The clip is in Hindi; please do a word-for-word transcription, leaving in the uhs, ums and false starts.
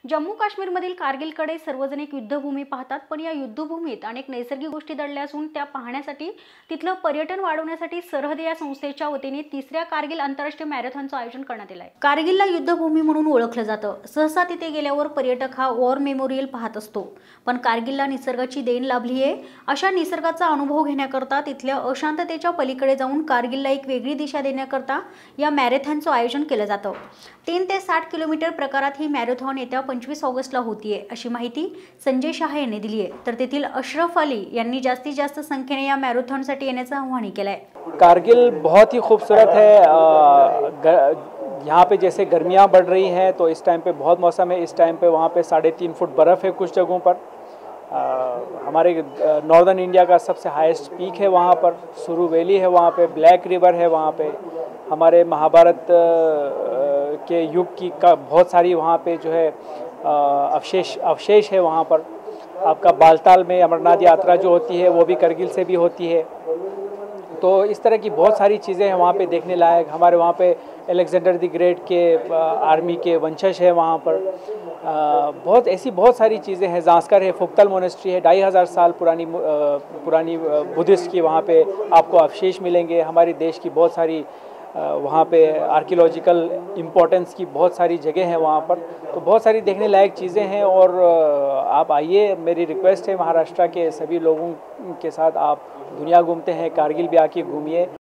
जम्मू काश्मीरमधील कारगिलकडे सर्वजण एक युद्धभूमी पाहतात, पण या युद्धभूमीत अनेक नैसर्गिक गोष्टी दडल्या असून त्या पाहण्यासाठी तिथलं पर्यटन वाढवण्यासाठी सरहद या संस्थेच्या वतीने तिसऱ्या कारगिल आंतरराष्ट्रीय मॅरेथॉनचं आयोजन करण्यात आलं आहे। कारगिलला युद्धभूमी म्हणून ओळखलं जातं। सहसा तिथे गेल्यावर पर्यटक हा वॉर मेमोरियल पाहत असतो, पण कारगिलला निसर्गाची देण लाभली आहे। अशा निसर्गाचा अनुभव घेण्याकरता तिथल्या अशांततेच्या पलीकडे जाऊन कारगिलला एक वेगळी दिशा देण्याकरता या मॅरेथॉनचं आयोजन केलं जातं। तीन ते साठ किलोमीटर प्रकारात ही मॅरेथॉन येत्या पंचवीस ऑगस्टला होतीये, अशी माहिती संजय शाह यांनी दिली आहे। तर तेथील अशरफ अली यांनी जास्तीत जास्त संख्येने या मॅरेथॉनसाठी येण्याचं आवाहन केलंय। कारगिल बहुत ही खूबसूरत है। यहाँ पे जैसे गर्मियाँ बढ़ रही हैं तो इस टाइम पे बहुत मौसम है। इस टाइम पे वहाँ पे साढ़े तीन फुट बर्फ़ है कुछ जगहों पर। आ, हमारे नॉर्दर्न इंडिया का सबसे हाईएस्ट पीक है वहाँ पर। सुरू वैली है वहाँ पे, ब्लैक रिवर है वहाँ पे। हमारे महाभारत के युग की का बहुत सारी वहाँ पे जो है अवशेष अवशेष है वहाँ पर। आपका बालताल में अमरनाथ यात्रा जो होती है वो भी करगिल से भी होती है। तो इस तरह की बहुत सारी चीज़ें हैं वहाँ पे देखने लायक। हमारे वहाँ पे अलेक्जेंडर द ग्रेट के आर्मी के वंशज है वहाँ पर। आ, बहुत ऐसी बहुत सारी चीज़ें हैं। जांस्कर है, फुक्तल मोनेस्ट्री है, ढाई हज़ार साल पुरानी पुरानी बुद्धिस्ट की वहाँ पे आपको अवशेष मिलेंगे। हमारे देश की बहुत सारी वहाँ पे आर्कियोलॉजिकल इम्पोर्टेंस की बहुत सारी जगह हैं वहाँ पर। तो बहुत सारी देखने लायक चीज़ें हैं और आप आइए। मेरी रिक्वेस्ट है महाराष्ट्र के सभी लोगों के साथ, आप दुनिया घूमते हैं, कारगिल भी आके घूमिए।